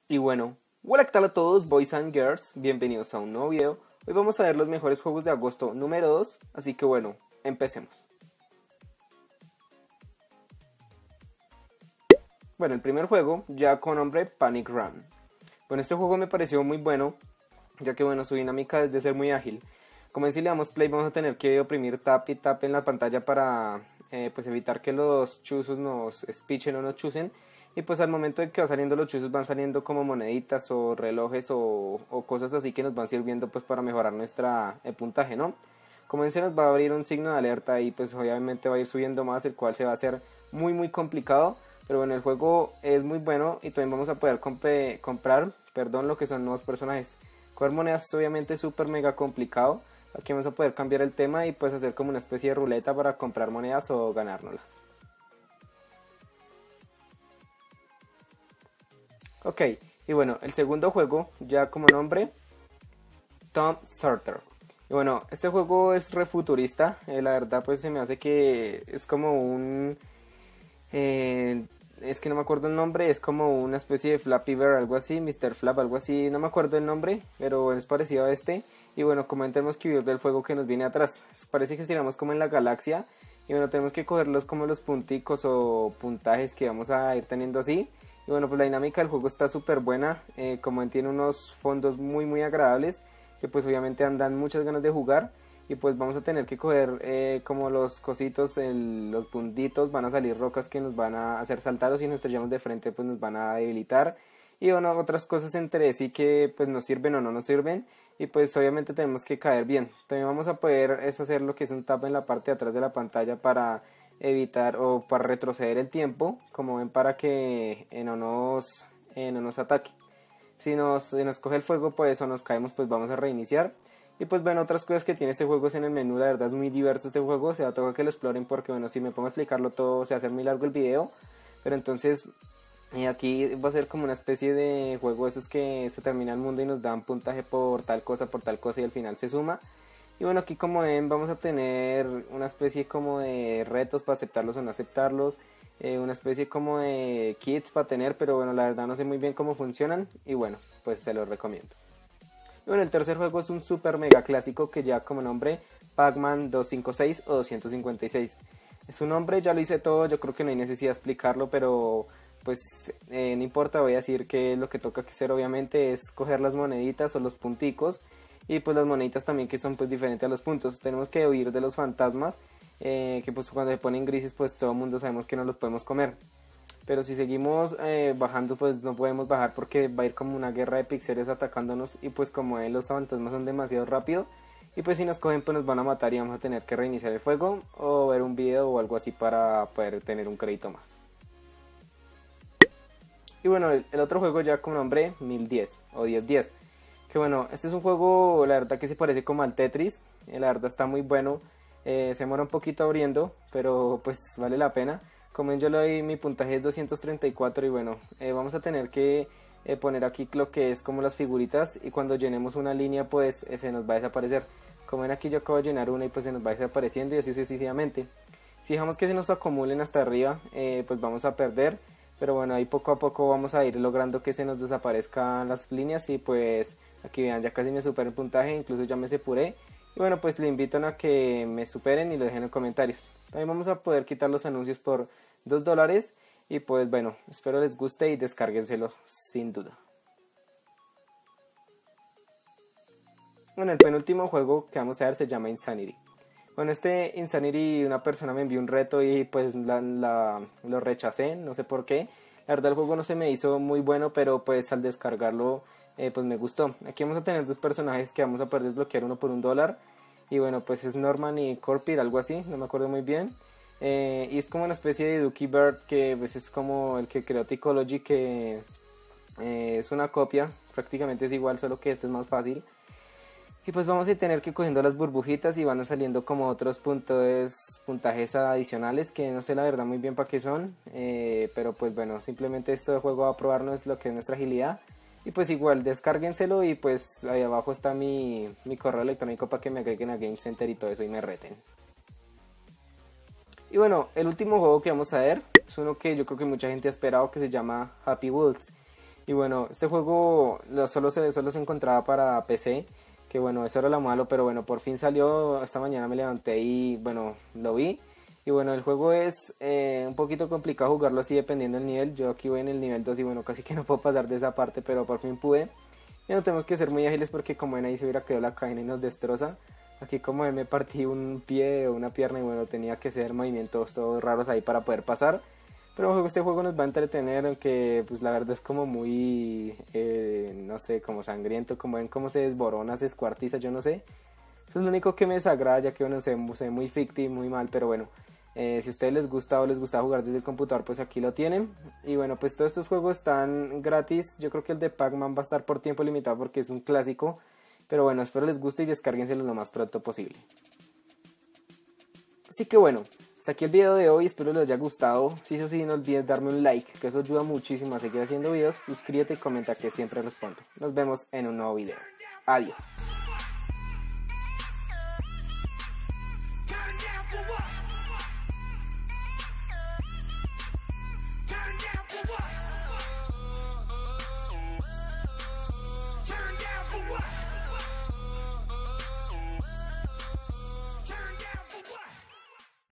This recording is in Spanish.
Y bueno, hola, ¿qué tal a todos, boys and girls? Bienvenidos a un nuevo video. Hoy vamos a ver los mejores juegos de agosto número 2, así que bueno, empecemos. Bueno, el primer juego ya con nombre Panic Run. Bueno, este juego me pareció muy bueno, ya que bueno, su dinámica es de ser muy ágil. Como en si le damos play, vamos a tener que oprimir tap y tap en la pantalla para pues evitar que los chuzos nos espichen o nos chusen. Y pues al momento de que va saliendo los chuzos van saliendo como moneditas o relojes o cosas así que nos van sirviendo pues para mejorar nuestra puntaje, ¿no? Como en se nos va a abrir un signo de alerta y pues obviamente va a ir subiendo más, el cual se va a hacer muy complicado. Pero bueno, el juego es muy bueno y también vamos a poder comprar lo que son nuevos personajes. Coger monedas es obviamente súper mega complicado. Aquí vamos a poder cambiar el tema y pues hacer como una especie de ruleta para comprar monedas o ganárnoslas. Ok, y bueno, el segundo juego, ya como nombre, Tom Sorter. Y bueno, este juego es refuturista, la verdad pues se me hace que es como un... es que no me acuerdo el nombre, es como una especie de Flappy Bird, algo así, Mr. Flap, algo así, no me acuerdo el nombre, pero es parecido a este. Y bueno, como tenemos que huir del fuego que nos viene atrás, parece que estiramos como en la galaxia. Y bueno, tenemos que cogerlos como los punticos o puntajes que vamos a ir teniendo así. Y bueno, pues la dinámica del juego está súper buena, como ven, tiene unos fondos muy agradables, que pues obviamente dan muchas ganas de jugar. Y pues vamos a tener que coger como los cositos, los puntitos, van a salir rocas que nos van a hacer saltar, o si nos estrellamos de frente pues nos van a debilitar. Y bueno, otras cosas entre sí que pues nos sirven o no nos sirven. Y pues obviamente tenemos que caer bien. También vamos a poder hacer lo que es un tap en la parte de atrás de la pantalla para evitar o para retroceder el tiempo, como ven, para que no nos ataque. Si nos coge el fuego pues o nos caemos, pues vamos a reiniciar. Y pues bueno, otras cosas que tiene este juego es en el menú, la verdad es muy diverso este juego, se va a tocar que lo exploren porque bueno, si me pongo a explicarlo todo se va a hacer muy largo el video. Pero entonces aquí va a ser como una especie de juego esos que se termina el mundo y nos dan puntaje por tal cosa y al final se suma. Y bueno, aquí como ven vamos a tener una especie como de retos para aceptarlos o no aceptarlos, una especie como de kits para tener, pero bueno, la verdad no sé muy bien cómo funcionan y bueno, pues se los recomiendo. Y bueno, el tercer juego es un super mega clásico que ya como nombre Pac-Man 256 o 256. Su nombre ya lo hice todo, yo creo que no hay necesidad de explicarlo, pero pues no importa, voy a decir que lo que toca hacer obviamente es coger las moneditas o los punticos. Y pues las moneditas también que son pues diferentes a los puntos. Tenemos que huir de los fantasmas, que pues cuando se ponen grises pues todo el mundo sabemos que no los podemos comer. Pero si seguimos bajando pues no podemos bajar porque va a ir como una guerra de píxeles atacándonos. Y pues como los fantasmas son demasiado rápidos, y pues si nos cogen pues nos van a matar y vamos a tener que reiniciar el juego o ver un video o algo así para poder tener un crédito más. Y bueno, el otro juego ya con nombre 1010 o 1010. Que bueno, este es un juego la verdad que se parece como al Tetris, la verdad está muy bueno, se demora un poquito abriendo, pero pues vale la pena. Como ven, yo le doy, mi puntaje es 234 y bueno, vamos a tener que poner aquí lo que es como las figuritas y cuando llenemos una línea pues se nos va a desaparecer. Como ven, aquí yo acabo de llenar una y pues se nos va desapareciendo y así sucesivamente. Si dejamos que se nos acumulen hasta arriba pues vamos a perder, pero bueno, ahí poco a poco vamos a ir logrando que se nos desaparezcan las líneas y pues... Aquí vean, ya casi me superé el puntaje, incluso ya me sepuré. Y bueno, pues le invito a que me superen y lo dejen en comentarios. También vamos a poder quitar los anuncios por $2. Y pues bueno, espero les guste y descárguenselo sin duda. Bueno, el penúltimo juego que vamos a ver se llama Insanity. Bueno, este Insanity, una persona me envió un reto y pues lo rechacé, no sé por qué. La verdad el juego no se me hizo muy bueno, pero pues al descargarlo pues me gustó. Aquí vamos a tener dos personajes que vamos a poder desbloquear, uno por $1. Y bueno, pues es Norman y Corpir, algo así, no me acuerdo muy bien. Y es como una especie de Dookie Bird que pues es como el que creó Ticology, que es una copia, prácticamente es igual, solo que este es más fácil. Y pues vamos a tener que ir cogiendo las burbujitas y van saliendo como otros puntajes adicionales que no sé la verdad muy bien para qué son. Pero pues bueno, simplemente esto de juego va a probarnos lo que es nuestra agilidad. Y pues igual, descárguenselo y pues ahí abajo está mi correo electrónico para que me agreguen a Game Center y todo eso y me reten. Y bueno, el último juego que vamos a ver es uno que yo creo que mucha gente ha esperado, que se llama Happy Wheels. Y bueno, este juego solo se encontraba para PC, que bueno, eso era lo malo, pero bueno, por fin salió. Esta mañana me levanté y bueno, lo vi. Y bueno, el juego es un poquito complicado jugarlo así dependiendo del nivel. Yo aquí voy en el nivel 2 y bueno, casi que no puedo pasar de esa parte, pero por fin pude. Y no tenemos que ser muy ágiles porque como ven ahí se hubiera quedado la cadena y nos destroza. Aquí como ven me partí un pie o una pierna y bueno, tenía que hacer movimientos todos raros ahí para poder pasar. Pero este juego nos va a entretener, aunque pues la verdad es como muy, no sé, como sangriento, como ven cómo se desborona, se descuartiza, yo no sé. Eso es lo único que me desagrada, ya que bueno, se ve muy ficti, muy mal, pero bueno. Si a ustedes les gusta o les gusta jugar desde el computador, pues aquí lo tienen. Y bueno, pues todos estos juegos están gratis. Yo creo que el de Pac-Man va a estar por tiempo limitado porque es un clásico. Pero bueno, espero les guste y descárguenselo lo más pronto posible. Así que bueno, hasta aquí el video de hoy, espero les haya gustado. Si es así, no olvides darme un like, que eso ayuda muchísimo a seguir haciendo videos. Suscríbete y comenta, que siempre respondo. Nos vemos en un nuevo video. Adiós.